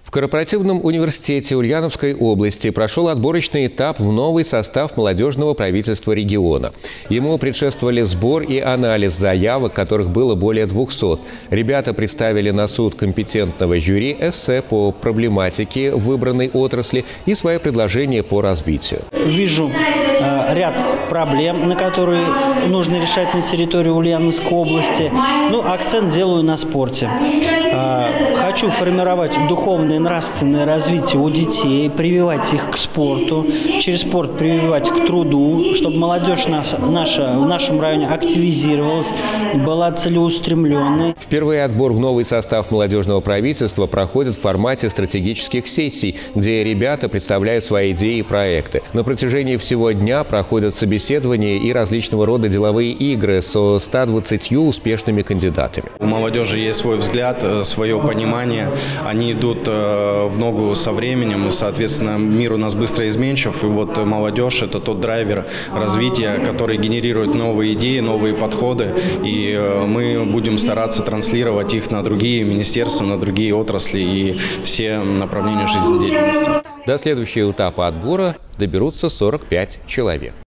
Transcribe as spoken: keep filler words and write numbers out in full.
В корпоративном университете Ульяновской области прошел отборочный этап в новый состав молодежного правительства региона. Ему предшествовали сбор и анализ заявок, которых было более двухсот. Ребята представили на суд компетентного жюри эссе по проблематике выбранной отрасли и свои предложения по развитию. Вижу э, ряд проблем, на которые нужно решать на территории Ульяновской области. Ну, акцент делаю на спорте. Э, хочу формировать духовное и нравственное развитие у детей, прививать их к спорту, через спорт прививать к труду, чтобы молодежь наша, наша в нашем районе активизировалась, была целеустремленной. Впервые отбор в новый состав молодежного правительства проходит в формате стратегических сессий, где ребята представляют свои идеи и проекты. На протяжении всего дня проходят собеседования и различного рода деловые игры со ста двадцатью успешными кандидатами. У молодежи есть свой взгляд, свое понимание. Они идут в ногу со временем, и, соответственно, мир у нас быстро изменчив. И вот молодежь – это тот драйвер развития, который генерирует новые идеи, новые подходы. И мы будем стараться транслировать их на другие министерства, на другие отрасли и все направления жизнедеятельности. До следующего этапа отбора доберутся сорок пять человек.